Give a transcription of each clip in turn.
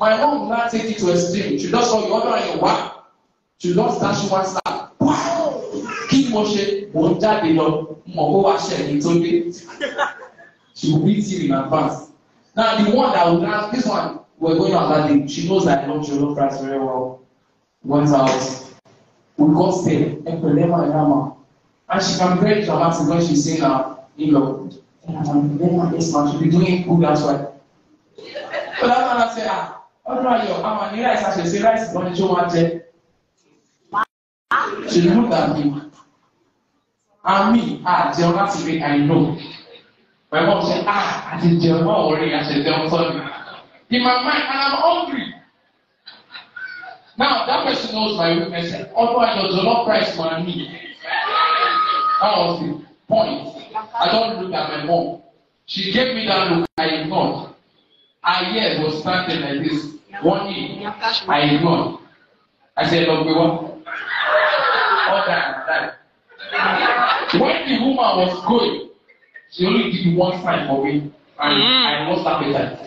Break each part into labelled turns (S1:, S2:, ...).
S1: My mom will not take it to extreme. She just call you order on your wife. She just dash you one slap. Wow! Keep motion, won't jáde lọ, mo go wash it today. She will beat you in advance. Now the one that would have this one, we're going on that day. She knows that I love jollof rice very well. Went out. We got stay. And she can be very dramatic when she's saying you know, yes, man, she'll be doing good, that's right. But that's when I say, I'm a rice, I should say rice is going to show one jet. She looked at me. And me, Jonathan, I know. My mom said, I did don't worry, I said, don't tell me. In my mind, and I'm hungry. Now, that person knows my weakness. Otherwise, your jollof rice for me. That was the point. I don't look at my mom. She gave me that look, I ignored. Her ear was standing like this. One ear, I ignored. I said, look, we want. All that. When the woman was going, she only did one sign for me, and I lost appetite.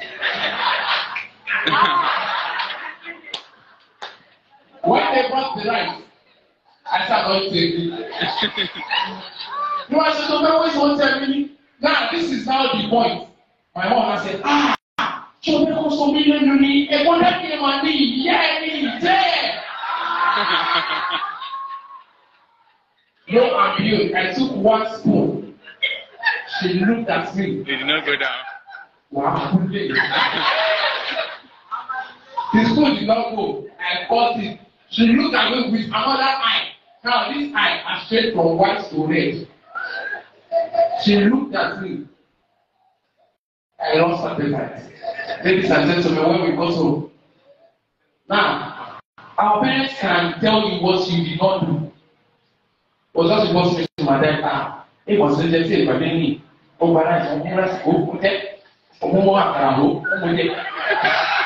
S1: When they brought the rice, I started to take it. You know, I said, so always won't tell me. Now, this is now the point. My mom said, so we go so million you need, and what that came on me, yeah, there. No, I'm here. I took one spoon. She looked at me.
S2: It did not go down.
S1: Wow. The spoon did not go. I caught it. She looked at me with another eye. Now this eye is straight from white to red. She looked at me. I lost appetite. Ladies and gentlemen, when we got home. Now, our parents can tell you what you did not do. Was just supposed to make my dad it was in the field, but then he overnight and never spoke with it.